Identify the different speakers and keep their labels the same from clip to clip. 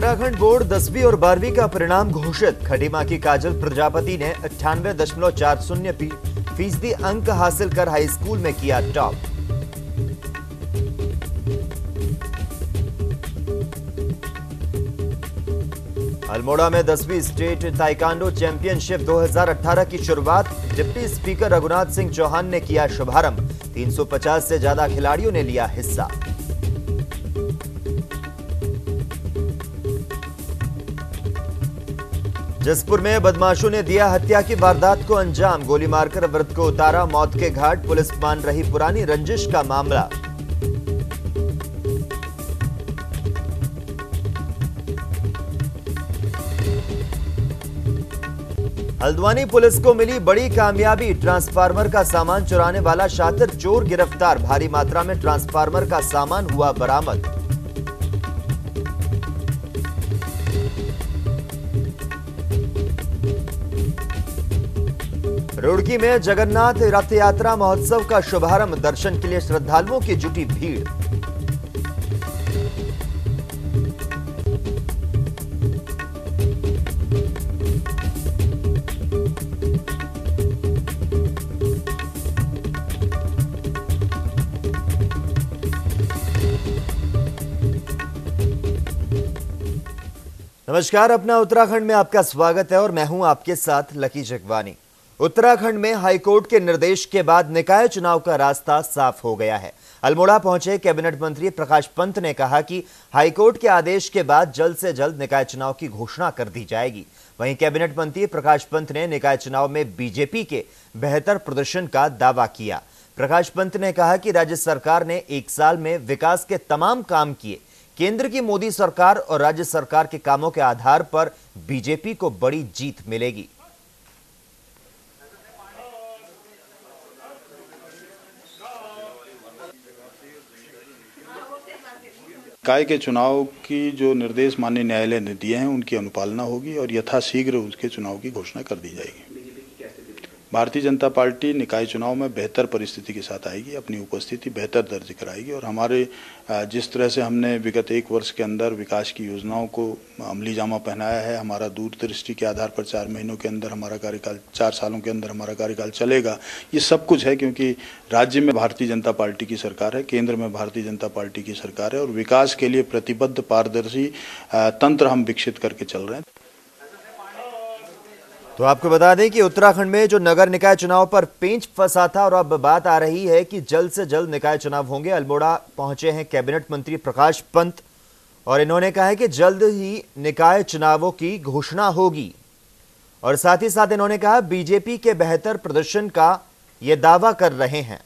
Speaker 1: Uttarakhand board 10वीं और 12वीं का परिणाम घोषित। खटीमा की काजल प्रजापति ने 98.40% अंक हासिल कर हाई स्कूल में किया टॉप। अल्मोड़ा में 10वीं स्टेट ताइक्वांडो चैंपियनशिप 2018 की शुरुआत। डिप्टी स्पीकर रघुनाथ सिंह चौहान ने किया शुभारंभ। 350 से ज्यादा खिलाड़ियों ने लिया हिस्सा। जसपुर में बदमाशों ने दिया हत्या की वारदात को अंजाम। गोली मारकर वृद्ध को उतारा मौत के घाट। पुलिस मान रही पुरानी रंजिश का मामला। हल्द्वानी पुलिस को मिली बड़ी कामयाबी। ट्रांसफार्मर का सामान चुराने वाला शातिर चोर गिरफ्तार। भारी मात्रा में ट्रांसफार्मर का सामान हुआ बरामद। रुड़की में जगन्नाथ रथ यात्रा महोत्सव का शुभारंभ। दर्शन के लिए श्रद्धालुओं की जुटी भीड़। नमस्कार, अपना उत्तराखंड में आपका स्वागत है और मैं हूं आपके साथ लकी जगवानी। उत्तराखंड में हाईकोर्ट के निर्देश के बाद निकाय चुनाव का रास्ता साफ हो गया है। अल्मोड़ा पहुंचे कैबिनेट मंत्री प्रकाश पंत ने कहा कि हाईकोर्ट के आदेश के बाद जल्द से जल्द निकाय चुनाव की घोषणा कर दी जाएगी। वहीं कैबिनेट मंत्री प्रकाश पंत ने निकाय चुनाव में बीजेपी के बेहतर प्रदर्शन का दावा किया। प्रकाश पंत ने कहा कि राज्य सरकार ने 1 साल में विकास के तमाम काम किए। केंद्र की मोदी सरकार और राज्य सरकार के कामों के आधार पर बीजेपी को बड़ी जीत मिलेगी।
Speaker 2: निकाय के चुनाव की जो निर्देश माननीय न्यायालय ने दिए हैं उनकी अनुपालना होगी और यथाशीघ्र उसके चुनाव की घोषणा कर दी जाएगी। भारतीय जनता पार्टी निकाय चुनाव में बेहतर परिस्थिति के साथ आएगी, अपनी उपस्थिति बेहतर दर्ज कराएगी और हमारे जिस तरह से हमने विगत 1 वर्ष के अंदर विकास की योजनाओं को अमली जामा पहनाया है, हमारा दूरदृष्टि के आधार पर 4 महीनों के अंदर हमारा कार्यकाल, 4 सालों के अंदर हमारा कार्यकाल चलेगा। ये सब कुछ है क्योंकि राज्य में भारतीय जनता पार्टी की सरकार है, केंद्र में भारतीय जनता पार्टी की सरकार है और विकास के लिए प्रतिबद्ध पारदर्शी तंत्र हम विकसित करके चल रहे हैं।
Speaker 1: तो आपको बता दें कि उत्तराखंड में जो नगर निकाय चुनाव पर पेंच फंसा था और अब बात आ रही है कि जल्द से जल्द निकाय चुनाव होंगे। अल्मोड़ा पहुंचे हैं कैबिनेट मंत्री प्रकाश पंत और इन्होंने कहा है कि जल्द ही निकाय चुनावों की घोषणा होगी और साथ ही साथ इन्होंने कहा बीजेपी के बेहतर प्रदर्शन का ये दावा कर रहे हैं।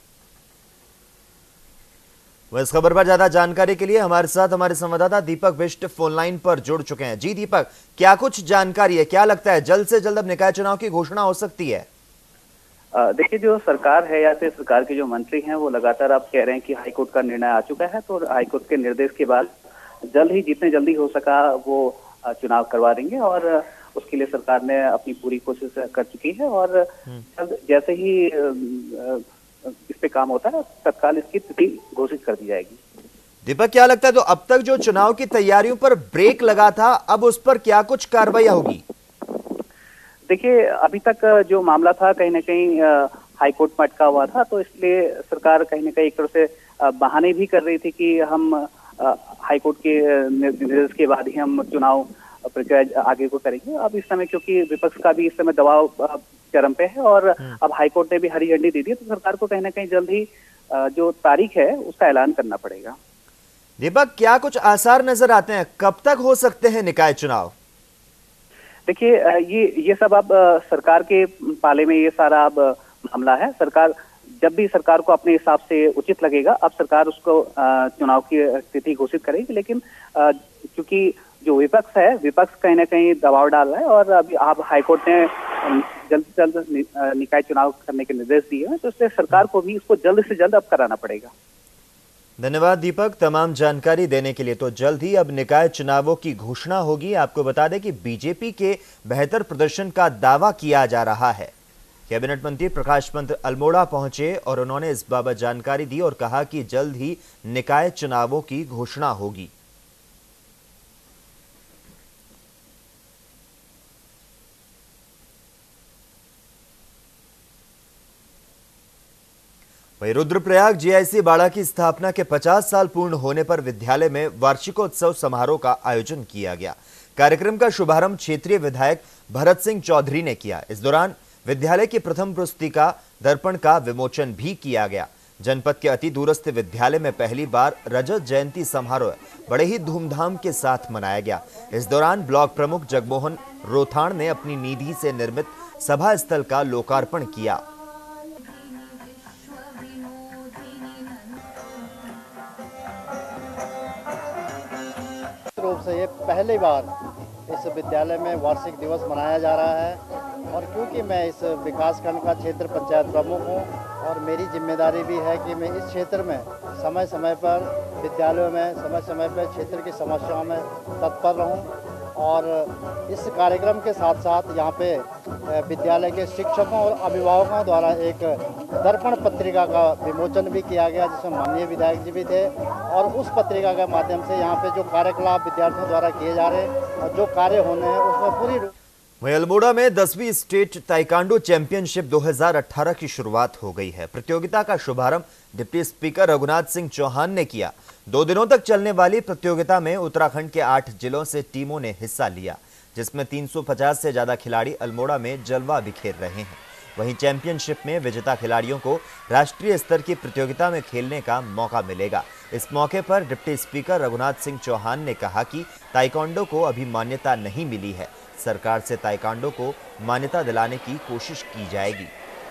Speaker 1: वह इस खबर पर ज्यादा जानकारी के लिए हमारे साथ हमारे संवाददाता दीपक बिष्ट फोन लाइन पर जुड़ चुके हैं। जी दीपक, क्या कुछ जानकारी है, क्या लगता है जल्द से जल्द अब निकाय चुनाव की घोषणा हो सकती है?
Speaker 3: देखिए, जो सरकार है या फिर सरकार के जो मंत्री हैं वो लगातार आप कह रहे हैं कि हाईकोर्ट का निर्णय आ चुका है, तो हाईकोर्ट के निर्देश के बाद जल्द ही जितने जल्दी हो सका वो चुनाव करवा देंगे और उसके लिए सरकार ने अपनी पूरी कोशिश कर चुकी है और जैसे ही इस पे काम होता है तत्काल इसकी तिथि घोषित कर दी जाएगी।
Speaker 1: दीपक, क्या लगता है तो अब तक जो चुनाव की तैयारियों पर ब्रेक लगा था अब उस पर क्या कुछ कार्रवाई होगी?
Speaker 3: देखिए, अभी तक जो मामला था कहीं ना कहीं हाईकोर्ट में अटका हुआ था, तो इसलिए सरकार कहीं ना कहीं एक तरह से बहाने भी कर रही थी कि हम हाईकोर्ट के निर्देश के बाद ही हम चुनाव प्रक्रिया आगे को करेंगे। अब इस समय क्योंकि विपक्ष का भी इस समय दबाव चरम पे है और अब हाईकोर्ट ने भी हरी झंडी दे दी है, तो सरकार को कहीं ना कहीं जल्द ही जो तारीख है उसका ऐलान करना पड़ेगा।
Speaker 1: दीपक, क्या कुछ आसार नजर आते हैं, कब तक हो सकते हैं निकाय चुनाव?
Speaker 3: देखिए, ये सब अब सरकार के पाले में ये सारा अब मामला है। सरकार जब भी सरकार को अपने हिसाब से उचित लगेगा अब सरकार उसको चुनाव की तिथि घोषित करेगी, लेकिन क्योंकि जो विपक्ष है, विपक्ष कहीं ना कहीं दबाव डाल रहा है और अभी आप हाईकोर्ट ने जल्द से जल्द निकाय चुनाव करने के निर्देश दिए हैं, तो इसलिए सरकार को भी इसको जल्द से जल्द अब कराना पड़ेगा।
Speaker 1: धन्यवाद दीपक तमाम जानकारी देने के लिए। तो जल्द ही अब निकाय चुनावों की घोषणा होगी। आपको बता दें कि बीजेपी के बेहतर प्रदर्शन का दावा किया जा रहा है। कैबिनेट मंत्री प्रकाश पंत अल्मोड़ा पहुंचे और उन्होंने इस बाबत जानकारी दी और कहा कि जल्द ही निकाय चुनावों की घोषणा होगी। वहीं रुद्रप्रयाग जीआईसी बाड़ा की स्थापना के 50 साल पूर्ण होने पर विद्यालय में वार्षिकोत्सव समारोह का आयोजन किया गया। कार्यक्रम का शुभारंभ क्षेत्रीय विधायक भरत सिंह चौधरी ने किया। इस दौरान विद्यालय की प्रथम पुस्तिका दर्पण का विमोचन भी किया गया। जनपद के अति दूरस्थ विद्यालय में पहली बार रजत जयंती समारोह बड़े ही धूमधाम के साथ मनाया गया। इस दौरान ब्लॉक प्रमुख जगमोहन रोथाण ने अपनी निधि से निर्मित सभा स्थल का लोकार्पण किया।
Speaker 4: रूप से ये पहली बार इस विद्यालय में वार्षिक दिवस मनाया जा रहा है और क्योंकि मैं इस विकासखंड का क्षेत्र पंचायत प्रमुख हूँ और मेरी जिम्मेदारी भी है कि मैं इस क्षेत्र में समय समय पर विद्यालयों में समय समय पर क्षेत्र की समस्याओं में तत्पर रहूँ और इस कार्यक्रम के साथ साथ यहाँ पे विद्यालय के शिक्षकों और अभिभावकों द्वारा एक दर्पण पत्रिका का विमोचन भी किया गया, जिसमें माननीय विधायक जी भी थे और उस पत्रिका के माध्यम से यहाँ पे जो कार्यकलाप विद्यार्थियों द्वारा किए जा रहे हैं और जो कार्य होने हैं उसमें पूरी।
Speaker 1: वहीं अल्मोड़ा में 10वीं स्टेट ताइक्वांडो चैंपियनशिप 2018 की शुरुआत हो गई है। प्रतियोगिता का शुभारंभ डिप्टी स्पीकर रघुनाथ सिंह चौहान ने किया। 2 दिनों तक चलने वाली प्रतियोगिता में उत्तराखंड के 8 जिलों से टीमों ने हिस्सा लिया, जिसमें 350 से ज्यादा खिलाड़ी अल्मोड़ा में जलवा बिखेर रहे हैं। वहीं चैंपियनशिप में विजेता खिलाड़ियों को राष्ट्रीय स्तर की प्रतियोगिता में खेलने का मौका मिलेगा। इस मौके पर डिप्टी स्पीकर रघुनाथ सिंह चौहान ने कहा कि ताइक्वांडो को अभी मान्यता नहीं मिली है। सरकार से ताइक्वांडो को मान्यता दिलाने की कोशिश की जाएगी।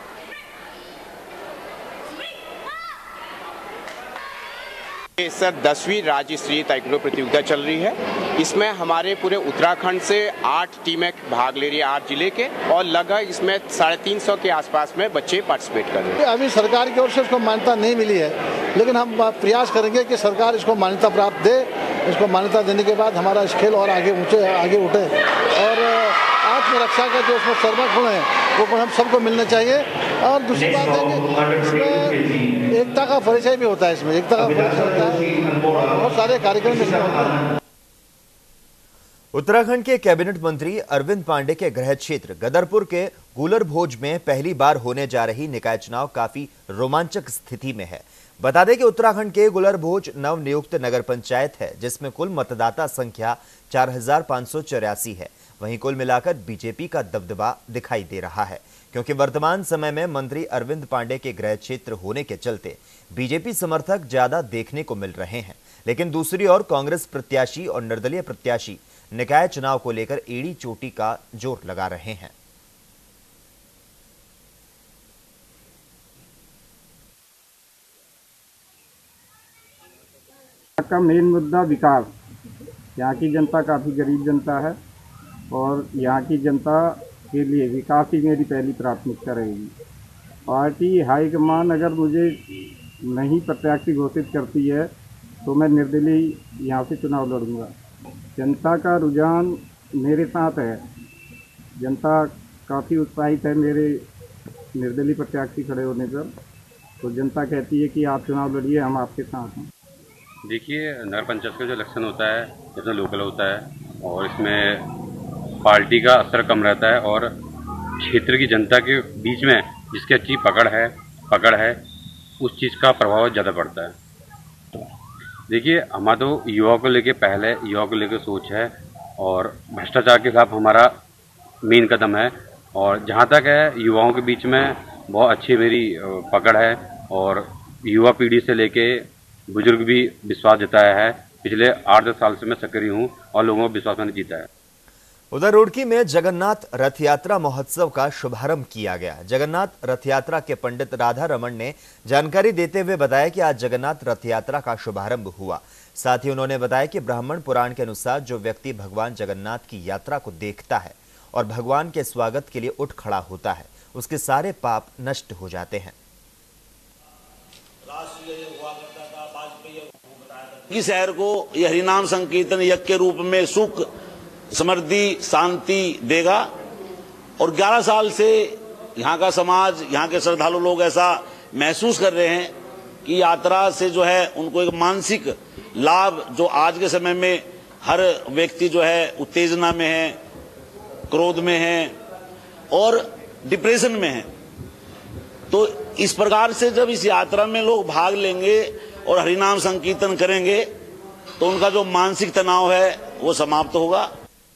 Speaker 5: सर 10वीं राज्य स्तरीय ताइक्वांडो प्रतियोगिता चल रही है। इसमें हमारे पूरे उत्तराखंड से 8 टीमें भाग ले रही है, 8 जिले के, और लगभग इसमें 350 के आसपास में बच्चे पार्टिसिपेट कर रहे हैं।
Speaker 6: अभी सरकार की ओर से इसको मान्यता नहीं मिली है, लेकिन हम प्रयास करेंगे कि सरकार इसको मान्यता प्राप्त दे। इसको मान्यता देने के बाद हमारा इस खेल और आगे उठे और आत्मरक्षा का जो उसमें सर्वगुण है वो गुण हम सबको मिलना चाहिए। और दूसरी बात है कि इसमें एकता का परिचय भी होता है, इसमें एकता का परिचय होता है, बहुत सारे कार्यक्रम इसमें होते हैं।
Speaker 1: उत्तराखंड के कैबिनेट मंत्री अरविंद पांडे के गृह क्षेत्र गदरपुर के गुलर भोज में पहली बार होने जा रही निकाय चुनाव काफी रोमांचक स्थिति में है। बता दें कि उत्तराखंड के गुलर भोज नवनियुक्त नगर पंचायत है, जिसमें कुल मतदाता संख्या 4584 है। वहीं कुल मिलाकर बीजेपी का दबदबा दिखाई दे रहा है, क्योंकि वर्तमान समय में मंत्री अरविंद पांडे के गृह क्षेत्र होने के चलते बीजेपी समर्थक ज्यादा देखने को मिल रहे हैं। लेकिन दूसरी ओर कांग्रेस प्रत्याशी और निर्दलीय प्रत्याशी निकाय चुनाव को लेकर एड़ी चोटी का जोर लगा रहे हैं।
Speaker 7: का मेन मुद्दा विकास। यहाँ की जनता काफ़ी गरीब जनता है और यहाँ की जनता के लिए विकास ही मेरी पहली प्राथमिकता रहेगी। पार्टी हाईकमान अगर मुझे नहीं प्रत्याशी घोषित करती है तो मैं निर्दलीय यहाँ से चुनाव लड़ूंगा। जनता का रुझान मेरे साथ है, जनता काफ़ी उत्साहित है मेरे निर्दलीय प्रत्याशी खड़े होने पर। तो जनता कहती है कि आप चुनाव लड़िए, हम आपके साथ हैं।
Speaker 8: देखिए, नगर पंचायत का जो इलेक्शन होता है इसमें लोकल होता है और इसमें पार्टी का असर कम रहता है और क्षेत्र की जनता के बीच में जिसकी अच्छी पकड़ है उस चीज़ का प्रभाव ज़्यादा पड़ता है। देखिए, हमारा तो युवाओं को लेकर सोच है और भ्रष्टाचार के खिलाफ हमारा मेन कदम है। और जहाँ तक है युवाओं के बीच में बहुत अच्छी मेरी पकड़ है और युवा पीढ़ी से लेके बुजुर्ग भी विश्वास जताया है। पिछले 8-10 साल से मैं सक्रिय हूँ और लोगों को विश्वास मैंने जीता है।
Speaker 1: उधर रुड़की में जगन्नाथ रथ यात्रा महोत्सव का शुभारंभ किया गया। जगन्नाथ रथ यात्रा के पंडित राधा रमन ने जानकारी देते हुए बताया कि आज जगन्नाथ रथ यात्रा का शुभारंभ हुआ। साथ ही उन्होंने बताया कि ब्राह्मण पुराण के अनुसार जो व्यक्ति भगवान जगन्नाथ की यात्रा को देखता है और भगवान के स्वागत के लिए उठ खड़ा होता है, उसके सारे पाप नष्ट हो जाते हैं।
Speaker 9: इस शहर को यह हरिनाम संकीर्तन यज्ञ के रूप में सुख, समृद्धि, शांति देगा। और 11 साल से यहाँ का समाज, यहाँ के श्रद्धालु लोग ऐसा महसूस कर रहे हैं कि यात्रा से जो है उनको एक मानसिक लाभ, जो आज के समय में हर व्यक्ति जो है उत्तेजना में है, क्रोध में है और डिप्रेशन में है, तो इस प्रकार से जब इस यात्रा में लोग भाग लेंगे और हरिनाम संकीर्तन करेंगे तो उनका जो मानसिक तनाव है वो समाप्त होगा।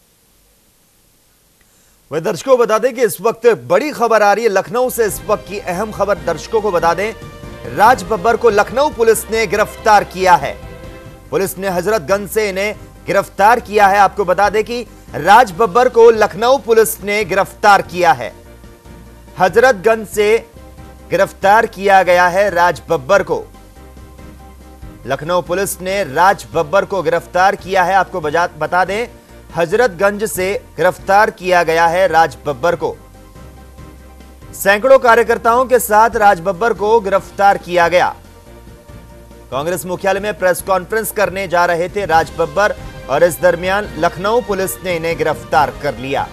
Speaker 1: वह दर्शकों बता दें कि इस वक्त बड़ी खबर आ रही है लखनऊ से। इस वक्त की अहम खबर दर्शकों को बता दें, राज बब्बर को लखनऊ पुलिस ने गिरफ्तार किया है। पुलिस ने हजरतगंज से इन्हें गिरफ्तार किया है। आपको बता दें कि राज बब्बर को लखनऊ पुलिस ने गिरफ्तार किया है। हजरतगंज से गिरफ्तार किया गया है राज बब्बर को। लखनऊ पुलिस ने राज बब्बर को गिरफ्तार किया है। आपको बता दें, हजरतगंज से गिरफ्तार किया गया है राज बब्बर को। सैकड़ों कार्यकर्ताओं के साथ राज बब्बर को गिरफ्तार किया गया। कांग्रेस मुख्यालय में प्रेस कॉन्फ्रेंस करने जा रहे थे राज बब्बर और इस दरमियान लखनऊ पुलिस ने इन्हें गिरफ्तार कर लिया।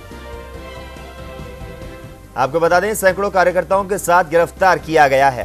Speaker 1: आपको बता दें, सैकड़ों कार्यकर्ताओं के साथ गिरफ्तार किया गया है।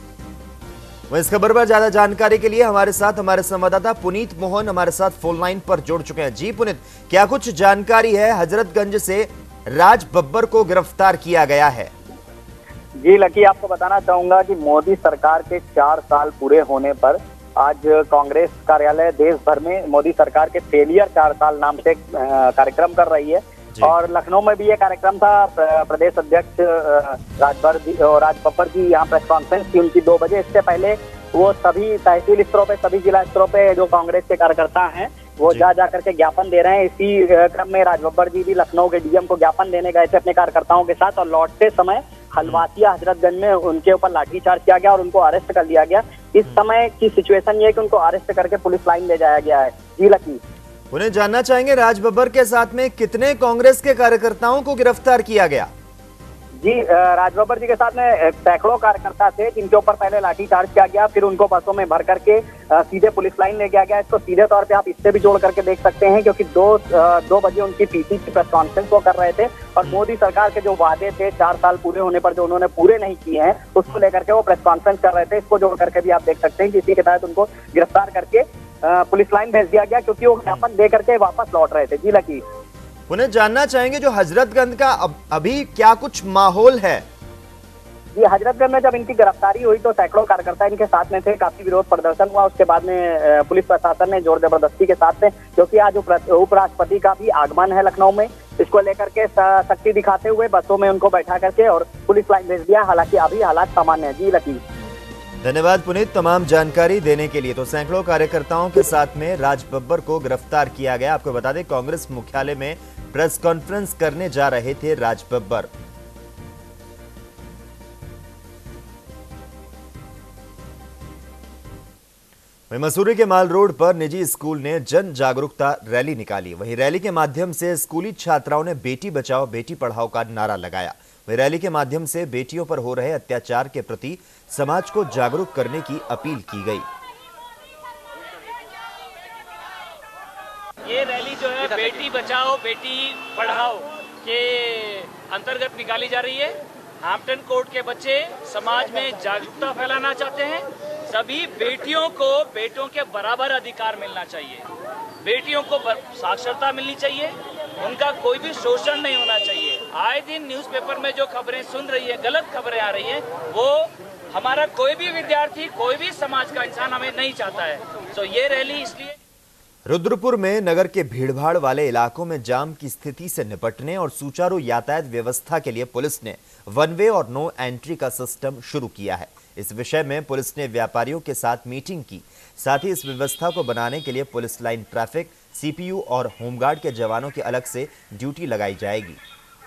Speaker 1: वह इस खबर पर ज्यादा जानकारी के लिए हमारे साथ हमारे संवाददाता पुनीत मोहन हमारे साथ फोन लाइन पर जुड़ चुके हैं। जी पुनीत, क्या कुछ जानकारी है? हजरतगंज से राज बब्बर को गिरफ्तार किया गया है।
Speaker 10: जी लकी, आपको बताना चाहूंगा कि मोदी सरकार के 4 साल पूरे होने पर आज कांग्रेस कार्यालय देश भर में मोदी सरकार के फेलियर 4 साल नाम से कार्यक्रम कर रही है और लखनऊ में भी ये कार्यक्रम था। प्रदेश अध्यक्ष राज बब्बर की यहाँ प्रेस कॉन्फ्रेंस थी उनकी 2 बजे। इससे पहले वो सभी तहसील स्तरों पे, सभी जिला स्तरों पे जो कांग्रेस के कार्यकर्ता हैं वो जा करके ज्ञापन दे रहे हैं। इसी क्रम में राज बब्बर जी भी लखनऊ के डीएम को ज्ञापन देने गए थे अपने कार्यकर्ताओं के साथ और लौटते समय हलवासिया हजरतगंज में उनके ऊपर लाठीचार्ज किया गया और उनको अरेस्ट कर लिया गया। इस समय की सिचुएशन ये है कि उनको अरेस्ट करके पुलिस लाइन ले जाया गया है। जी लकी,
Speaker 1: उन्हें जानना चाहेंगे राज बब्बर के साथ में कितने कांग्रेस के कार्यकर्ताओं को गिरफ्तार किया गया?
Speaker 10: जी राज बब्बर जी के साथ में सैकड़ों कार्यकर्ता थे जिनके ऊपर पहले लाठीचार्ज किया गया, फिर उनको बसों में भर करके सीधे पुलिस लाइन ले गया गया। इसको सीधे तौर पे आप इससे भी जोड़ करके देख सकते हैं क्योंकि 2 बजे उनकी पीसी की प्रेस कॉन्फ्रेंस वो कर रहे थे और मोदी सरकार के जो वादे थे 4 साल पूरे होने पर जो उन्होंने पूरे नहीं किए हैं उसको लेकर के वो प्रेस कॉन्फ्रेंस कर रहे थे। इसको जोड़ करके भी आप देख सकते हैं कि इसी के तहत उनको गिरफ्तार करके पुलिस लाइन भेज दिया गया क्योंकि वो ज्ञापन दे करके वापस लौट रहे थे। जी लकी,
Speaker 1: उन्हें जानना चाहेंगे जो हजरतगंज का अभी क्या कुछ माहौल है?
Speaker 10: ये हजरतगंज में जब इनकी गिरफ्तारी हुई तो सैकड़ों कार्यकर्ता इनके साथ में थे, काफी विरोध प्रदर्शन हुआ। उसके बाद में पुलिस प्रशासन ने जोर जबरदस्ती के साथ में, क्योंकि आज उपराष्ट्रपति का भी आगमन है लखनऊ में, इसको लेकर के शक्ति दिखाते हुए बसों में उनको बैठा करके और पुलिस लाइन भेज दिया। हालांकि अभी हालात सामान्य है। जी लकी,
Speaker 1: धन्यवाद पुनीत तमाम जानकारी देने के लिए। तो सैकड़ों कार्यकर्ताओं के साथ में राज बब्बर को गिरफ्तार किया गया। आपको बता दें, कांग्रेस मुख्यालय में प्रेस कॉन्फ्रेंस करने जा रहे थे राज बब्बर। मसूरी के माल रोड पर निजी स्कूल ने जन जागरूकता रैली निकाली। वहीं रैली के माध्यम से स्कूली छात्राओं ने बेटी बचाओ बेटी पढ़ाओ का नारा लगाया। वहीं रैली के माध्यम से बेटियों पर हो रहे अत्याचार के प्रति समाज को जागरूक करने की अपील की गई।
Speaker 11: ये रैली जो है बेटी बचाओ बेटी पढ़ाओ के अंतर्गत निकाली जा रही है। हैम्पटन कोर्ट के बच्चे समाज में जागरूकता फैलाना चाहते हैं। सभी बेटियों को बेटों के बराबर अधिकार मिलना चाहिए, बेटियों को साक्षरता मिलनी चाहिए, उनका कोई भी शोषण नहीं होना चाहिए। आए दिन न्यूज़पेपर में जो खबरें सुन रही है, गलत खबरें आ रही हैं, वो हमारा कोई भी विद्यार्थी, कोई भी समाज का इंसान हमें नहीं चाहता है। तो ये रैली इसलिए।
Speaker 1: रुद्रपुर में नगर के भीड़भाड़ वाले इलाकों में जाम की स्थिति से निपटने और सुचारू यातायात व्यवस्था के लिए पुलिस ने वन वे और नो एंट्री का सिस्टम शुरू किया है। इस विषय में पुलिस ने व्यापारियों के साथ मीटिंग की। साथ ही इस व्यवस्था को बनाने के लिए पुलिस लाइन ट्रैफिक, सीपीयू और होमगार्ड के जवानों की अलग से ड्यूटी लगाई जाएगी।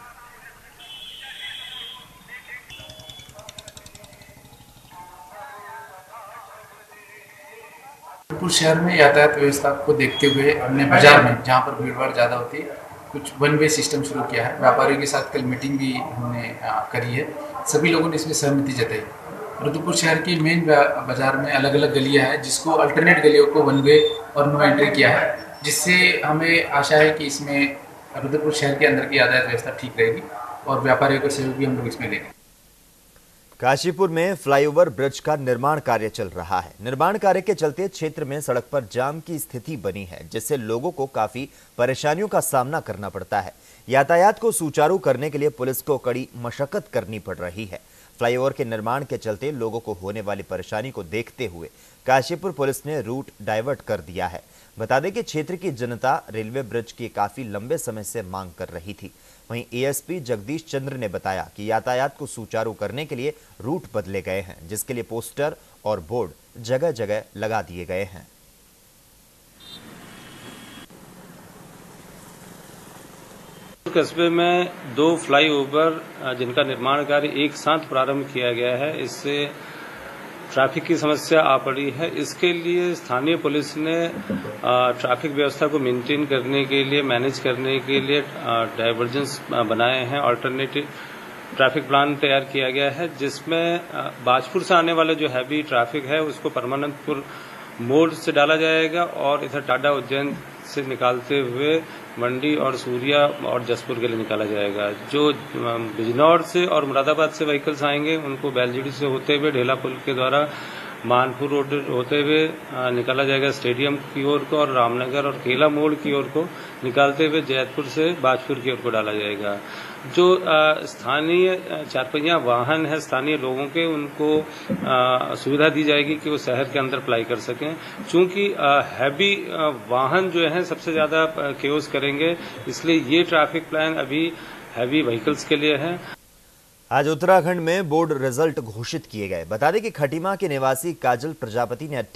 Speaker 12: रुद्रपुर शहर में यातायात व्यवस्था को देखते हुए हमने बाजार में, जहाँ पर भीड़भाड़ ज़्यादा होती है, कुछ वन वे सिस्टम शुरू किया है। व्यापारियों के साथ कल मीटिंग भी हमने करी है, सभी लोगों ने इसमें सहमति जताई। रुद्रपुर शहर की मेन बाजार में अलग अलग गलियां हैं, जिसको अल्टरनेट गलियों को वन वे और नो एंट्री किया है, जिससे हमें आशा है कि इसमें रुद्रपुर शहर के अंदर की यातायात व्यवस्था ठीक रहेगी और व्यापारियों का सहयोग भी हम लोग इसमें देंगे।
Speaker 1: काशीपुर में फ्लाईओवर ब्रिज का निर्माण कार्य चल रहा है। निर्माण कार्य के चलते क्षेत्र में सड़क पर जाम की स्थिति बनी है, जिससे लोगों को काफी परेशानियों का सामना करना पड़ता है। यातायात को सुचारू करने के लिए पुलिस को कड़ी मशक्कत करनी पड़ रही है। फ्लाईओवर के निर्माण के चलते लोगों को होने वाली परेशानी को देखते हुए काशीपुर पुलिस ने रूट डाइवर्ट कर दिया है। बता दें कि क्षेत्र की जनता रेलवे ब्रिज की काफी लंबे समय से मांग कर रही थी। वहीं एएसपी जगदीश चंद्र ने बताया कि यातायात को सुचारू करने के लिए रूट बदले गए हैं, जिसके लिए पोस्टर और बोर्ड जगह जगह लगा दिए गए हैं।
Speaker 13: कस्बे में 2 फ्लाईओवर जिनका निर्माण कार्य एक साथ प्रारंभ किया गया है, इससे ट्रैफिक की समस्या आ पड़ी है। इसके लिए स्थानीय पुलिस ने ट्रैफिक व्यवस्था को मेंटेन करने के लिए, मैनेज करने के लिए डाइवर्जेंस बनाए हैं। अल्टरनेटिव ट्रैफिक प्लान तैयार किया गया है, जिसमें बाजपुर से आने वाले जो हैवी ट्रैफिक है उसको परमानंदपुर मोड़ से डाला जाएगा और इधर टाडा उज्जैन से निकालते हुए मंडी और सूर्या और जसपुर के लिए निकाला जाएगा। जो बिजनौर से और मुरादाबाद से व्हीकल्स आएंगे उनको बैलजीडी से होते हुए ढेला पुल के द्वारा मानपुर रोड होते हुए निकाला जाएगा स्टेडियम की ओर को, और रामनगर और केला मोड़ की ओर को निकालते हुए जैतपुर से बाजपुर की ओर को डाला जाएगा। जो स्थानीय चारपहिया वाहन है स्थानीय लोगों के, उनको सुविधा दी जाएगी कि वो शहर के अंदर अप्लाई कर सकें। चूंकि हैवी वाहन जो है सबसे ज्यादा केओस करेंगे, इसलिए ये ट्रैफिक प्लान अभी हैवी व्हीकल्स के लिए है।
Speaker 1: आज उत्तराखंड में बोर्ड रिजल्ट घोषित किए गए। बता दें कि खटीमा के निवासी काजल प्रजापति ने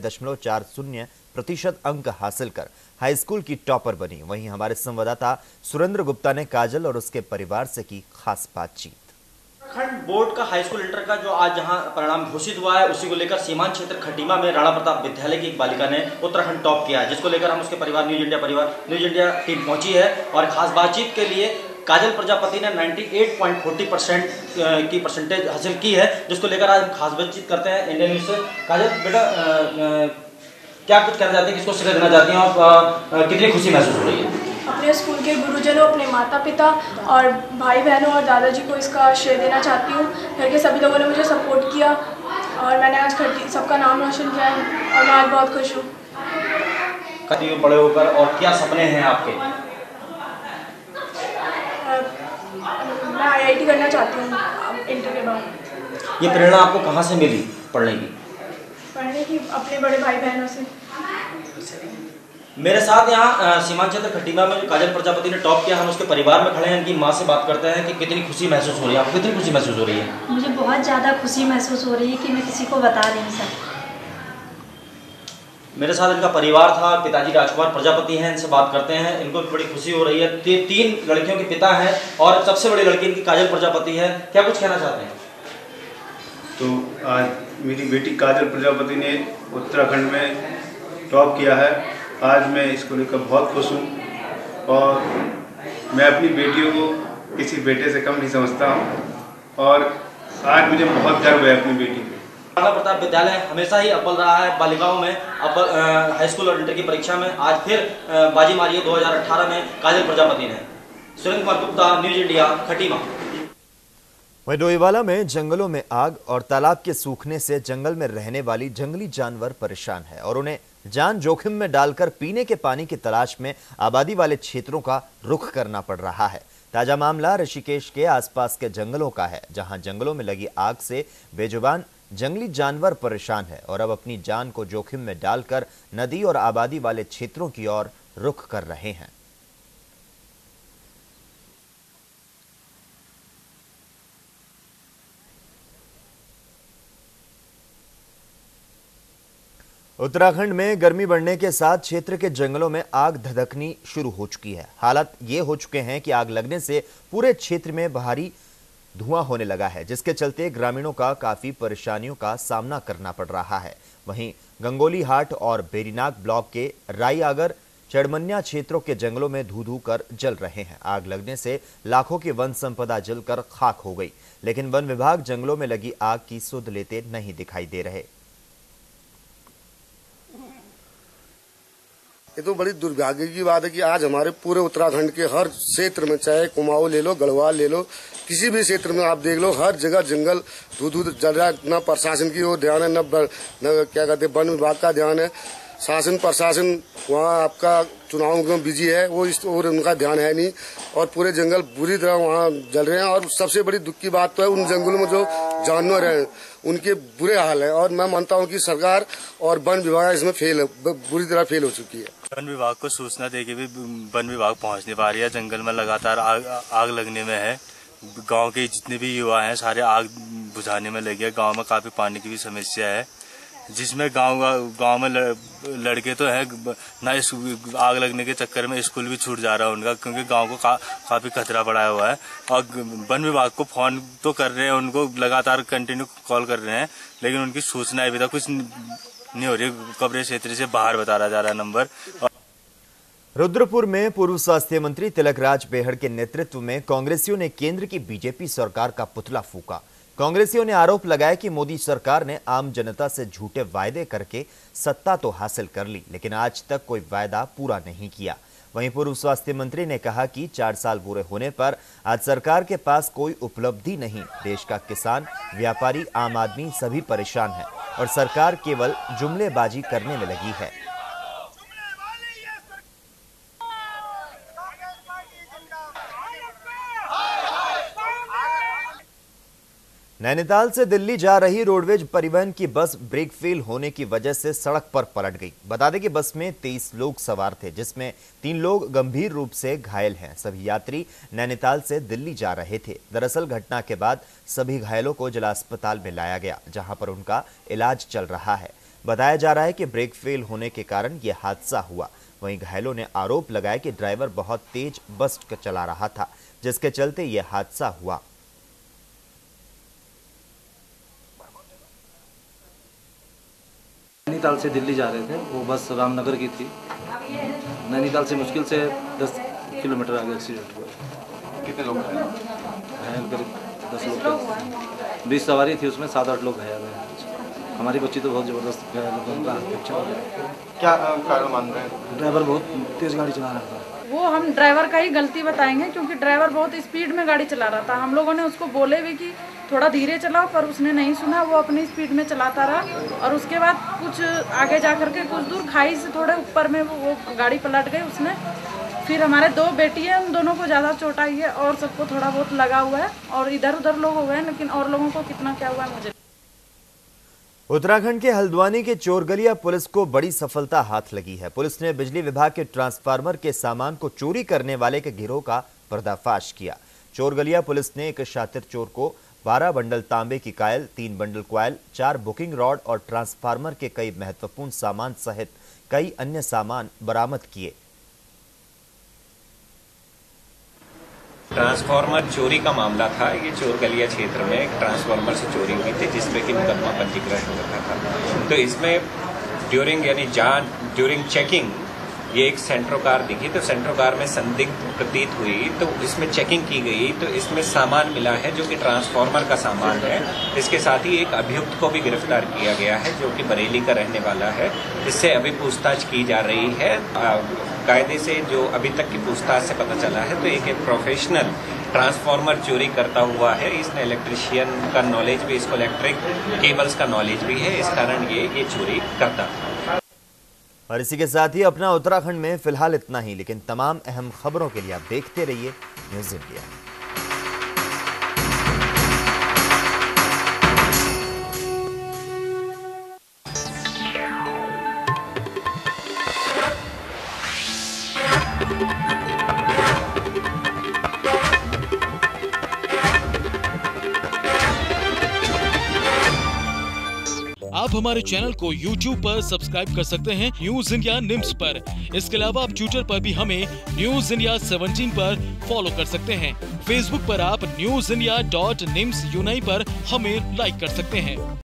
Speaker 1: 98.40% अंक हासिल कर हाई स्कूल की टॉपर बनी। वहीं हमारे संवाददाता सुरेंद्र गुप्ता ने काजल और उसके परिवार से की खास बातचीत।
Speaker 14: उत्तराखंड बोर्ड का हाई स्कूल इंटर का जो आज जहां परिणाम घोषित हुआ है, उसी को लेकर सीमांत क्षेत्र खटीमा में राणा प्रताप विद्यालय की एक बालिका ने उत्तराखंड टॉप किया है, जिसको लेकर हम उसके परिवार न्यूज इंडिया टीम पहुंची है और खास बातचीत के लिए काजल प्रजापति ने 98.40% की परसेंटेज हासिल की है, जिसको लेकर आज खास बातचीत करते हैं इंडियन न्यूज से। काजल बेटा, क्या कुछ कहना चाहते हैं, किसको श्रेय देना चाहती हैं और कितनी खुशी महसूस हो रही है?
Speaker 15: अपने स्कूल के गुरुजनों, अपने माता पिता और भाई बहनों और दादाजी को इसका श्रेय देना चाहती हूँ। घर के सभी लोगों ने मुझे सपोर्ट किया और मैंने आज सबका नाम रोशन किया है और मैं आज बहुत खुश हूँ।
Speaker 14: कभी बड़े होकर और क्या सपने हैं आपके?
Speaker 15: मैं IIT करना चाहती हूँ इंटर के बाद।
Speaker 14: ये प्रेरणा आपको कहाँ से मिली पढ़ने की?
Speaker 15: अपने बड़े भाई बहनों से।
Speaker 14: मेरे साथ यहाँ सीमांत क्षेत्र खटीमा में जो काजल प्रजापति ने टॉप किया, हम उसके परिवार में खड़े हैं। इनकी माँ से बात करते हैं कि कितनी खुशी महसूस हो रही है। आपको कितनी खुशी महसूस हो रही है?
Speaker 16: मुझे बहुत ज़्यादा खुशी महसूस हो रही है कि मैं किसी को बता नहीं सकती।
Speaker 14: मेरे साथ इनका परिवार था, पिताजी राजकुमार प्रजापति हैं, इनसे बात करते हैं। इनको बड़ी खुशी हो रही है। 3 लड़कियों के पिता हैं और सबसे बड़ी लड़की इनकी काजल प्रजापति है। क्या कुछ कहना चाहते हैं?
Speaker 17: तो आज मेरी बेटी काजल प्रजापति ने उत्तराखंड में टॉप किया है। आज मैं इसको लेकर बहुत खुश हूँ और मैं अपनी बेटियों को किसी बेटे से कम नहीं समझता हूँ और आज मुझे बहुत गर्व है अपनी बेटी पे।
Speaker 14: राणा प्रताप विद्यालय हमेशा ही अव्वल रहा है बालिकाओं में, हाई स्कूल और इंटर की परीक्षा में। आज फिर बाजी मारी है 2018 में काजल प्रजापति ने। Surendra Kumar Gupta, news India, Khatima.
Speaker 1: वहीं डोईवाला में जंगलों में आग और तालाब के सूखने से जंगल में रहने वाली जंगली जानवर परेशान है और उन्हें जान जोखिम में डालकर पीने के पानी की तलाश में आबादी वाले क्षेत्रों का रुख करना पड़ रहा है। ताजा मामला ऋषिकेश के आसपास के जंगलों का है, जहां जंगलों में लगी आग से बेजुबान जंगली जानवर परेशान है और अब अपनी जान को जोखिम में डालकर नदी और आबादी वाले क्षेत्रों की ओर रुख कर रहे हैं। उत्तराखंड में गर्मी बढ़ने के साथ क्षेत्र के जंगलों में आग धधकनी शुरू हो चुकी है। हालात ये हो चुके हैं कि आग लगने से पूरे क्षेत्र में भारी धुआं होने लगा है, जिसके चलते ग्रामीणों का काफी परेशानियों का सामना करना पड़ रहा है। वहीं गंगोली हाट और बेरीनाग ब्लॉक के राईआगर चढ़मन्या क्षेत्रों के जंगलों में धू धू कर जल रहे हैं। आग लगने से लाखों की वन संपदा जलकर खाक हो गई, लेकिन वन विभाग जंगलों में लगी आग की सुध लेते नहीं दिखाई दे रहे।
Speaker 18: ये तो बड़ी दुर्भाग्य की बात है कि आज हमारे पूरे उत्तराखंड के हर क्षेत्र में, चाहे कुमाऊं ले लो, गढ़वाल ले लो, किसी भी क्षेत्र में आप देख लो, हर जगह जंगल धू धू जल रहा है। न प्रशासन की ओर ध्यान है, न क्या कहते वन विभाग का ध्यान है। शासन प्रशासन वहाँ आपका चुनाव में बिजी है, वो इस और उनका ध्यान है नहीं और पूरे जंगल बुरी तरह वहाँ जल रहे हैं। और सबसे बड़ी दुख की बात तो है उन जंगलों में जो जानवर हैं उनके बुरे हाल है। और मैं मानता हूँ कि सरकार और वन विभाग इसमें बुरी तरह फेल हो चुकी है।
Speaker 19: वन विभाग को सूचना देके भी वन विभाग पहुँच नहीं पा रही है। जंगल में लगातार आग लगने में है। गांव के जितने भी युवा हैं सारे आग बुझाने में लगे हैं। गांव में काफी पानी की भी समस्या है, जिसमें गांव में लड़के तो है ना, इस आग लगने के चक्कर में स्कूल भी छूट जा रहा है उनका, क्योंकि गांव को काफी खतरा पड़ा हुआ है। और वन विभाग को फोन तो कर रहे हैं, उनको लगातार कंटिन्यू कॉल कर रहे हैं, लेकिन उनकी सूचना अभी तक कुछ नहीं हो रही। कवरेज क्षेत्र से बाहर बताया जा रहा है नंबर।
Speaker 1: रुद्रपुर में पूर्व स्वास्थ्य मंत्री तिलकराज बेहड़ के नेतृत्व में कांग्रेसियों ने केंद्र की बीजेपी सरकार का पुतला फूंका। कांग्रेसियों ने आरोप लगाया कि मोदी सरकार ने आम जनता से झूठे वायदे करके सत्ता तो हासिल कर ली, लेकिन आज तक कोई वायदा पूरा नहीं किया। वहीं पूर्व स्वास्थ्य मंत्री ने कहा कि 4 साल पूरे होने पर आज सरकार के पास कोई उपलब्धि नहीं। देश का किसान, व्यापारी, आम आदमी सभी परेशान है और सरकार केवल जुमलेबाजी करने में लगी है। नैनीताल से दिल्ली जा रही रोडवेज परिवहन की बस ब्रेक फेल होने की वजह से सड़क पर पलट गई। बता दें कि बस में 23 लोग सवार थे, जिसमें 3 लोग गंभीर रूप से घायल हैं। सभी यात्री नैनीताल से दिल्ली जा रहे थे। दरअसल घटना के बाद सभी घायलों को जिला अस्पताल में लाया गया, जहां पर उनका इलाज चल रहा है। बताया जा रहा है कि ब्रेक फेल होने के कारण यह हादसा हुआ। वहीं घायलों ने आरोप लगाया कि ड्राइवर बहुत तेज बस चला रहा था, जिसके चलते यह हादसा हुआ।
Speaker 20: नैनीताल से दिल्ली जा रहे थे, वो बस रामनगर की थी। नैनीताल से मुश्किल से 10 किलोमीटर आगे एक्सीडेंट हुआ।
Speaker 21: कितने लोग
Speaker 20: घायल? करीब 10 लोग। 20 सवारी थी, उसमें 7-8 लोग घायल हैं। हमारी बच्ची तो बहुत ज़बरदस्त घायल है।
Speaker 21: क्या कारण मान रहे हैं?
Speaker 20: ड्राइवर बहुत तेज़ गाड़ी चला रहा था।
Speaker 22: वो हम ड्राइवर का ही गलती बताएंगे, क्योंकि ड्राइवर बहुत स्पीड में गाड़ी चला रहा था। हम लोगों ने उसको बोले भी कि थोड़ा धीरे चलाओ, पर उसने नहीं सुना। वो अपनी स्पीड में चलाता रहा और उसके बाद कुछ आगे जा करके कुछ दूर खाई से थोड़े ऊपर में वो गाड़ी पलट गई उसने। फिर हमारे 2 बेटी है, उन दोनों को ज़्यादा चोट आई है और सबको थोड़ा बहुत लगा हुआ है और इधर उधर लोग हो गए, लेकिन और लोगों को कितना क्या हुआ है मुझे।
Speaker 1: उत्तराखंड के हल्द्वानी के चोरगलिया पुलिस को बड़ी सफलता हाथ लगी है। पुलिस ने बिजली विभाग के ट्रांसफार्मर के सामान को चोरी करने वाले के गिरोह का पर्दाफाश किया। चोरगलिया पुलिस ने एक शातिर चोर को 12 बंडल तांबे की coil, 3 bundle coil, 4 booking rod और ट्रांसफार्मर के कई महत्वपूर्ण सामान सहित कई अन्य सामान बरामद किए।
Speaker 23: ट्रांसफार्मर चोरी का मामला था। ये चोरगलिया क्षेत्र में एक ट्रांसफार्मर से चोरी हुई थी, जिसपे कि मुकदमा पंजीकृत हो रखा था। तो इसमें ड्यूरिंग चेकिंग ये एक सेंट्रो कार दिखी, तो सेंट्रो कार में संदिग्ध प्रतीत हुई, तो इसमें चेकिंग की गई, तो इसमें सामान मिला है जो कि ट्रांसफार्मर का सामान है। इसके साथ ही एक अभियुक्त को भी गिरफ्तार किया गया है, जो कि बरेली का रहने वाला है। इससे अभी पूछताछ की जा रही है। कायदे से जो अभी तक की पूछताछ से पता चला है, तो एक प्रोफेशनल ट्रांसफार्मर चोरी करता हुआ है। इसने इलेक्ट्रिशियन का नॉलेज भी, इसको इलेक्ट्रिक केबल्स का नॉलेज भी है, इस कारण ये चोरी करता है।
Speaker 1: और इसी के साथ ही अपना उत्तराखंड में फिलहाल इतना ही, लेकिन तमाम अहम खबरों के लिए आप देखते रहिए न्यूज़ इंडिया।
Speaker 24: आप हमारे चैनल को YouTube पर सब्सक्राइब कर सकते हैं न्यूज इंडिया निम्स पर। इसके अलावा आप ट्विटर पर भी हमें न्यूज इंडिया 17 पर फॉलो कर सकते हैं। फेसबुक पर आप newsindia.nimsuni पर हमें लाइक कर सकते हैं।